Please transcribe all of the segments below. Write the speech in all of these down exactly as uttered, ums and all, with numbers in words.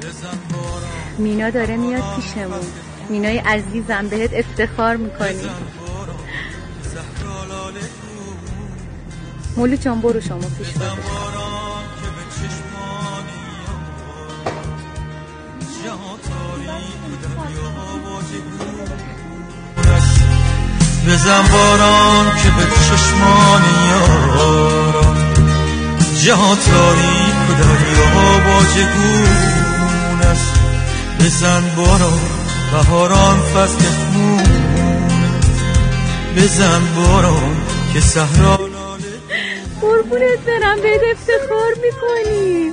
مینا داره میاد پیشمون. مینای عزیزم بهت افتخار میکنی. مولو جان برو شما پیش بازش. بزن باران که به چشمانی یارم، جهان تاریک و دریا واژگون است. بزن باران بهاران فصل خون، بزن باران که صحرا قربونت برم بهت افتخار میکنیم.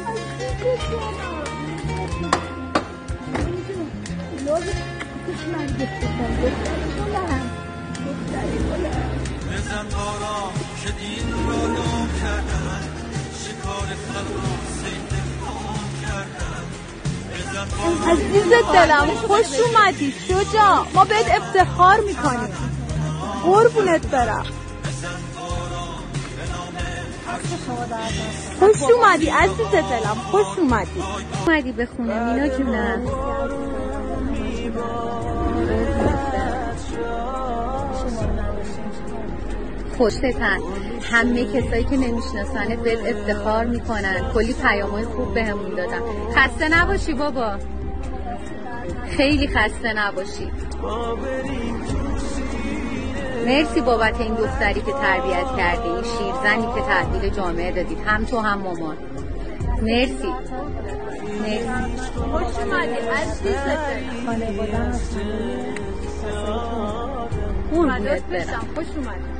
بزن باران که دین را نام کردن، شکار خلق را سید خام کردن. عزیز دلم خوش اومدی شجاع، ما بهت افتخار میکنیم. قربونت برم. خوش اومدی عزیز دلم، خوش اومدی. اومدی به خونه مینا جونم. خوشتن. همه کسایی که نمیشناسنت بهت افتخار میکنن. کلی پیامای خوب بهمون دادن. خسته نباشی بابا، خیلی خسته نباشی. مرسی بابت این دختری که تربیت کردی، این شیرزنی که تحویل جامعه دادید، هم تو هم مامان. مرسی مرسی. خوش اومدی عزیز خانواده‌ام قربونت برم. خوش اومدی.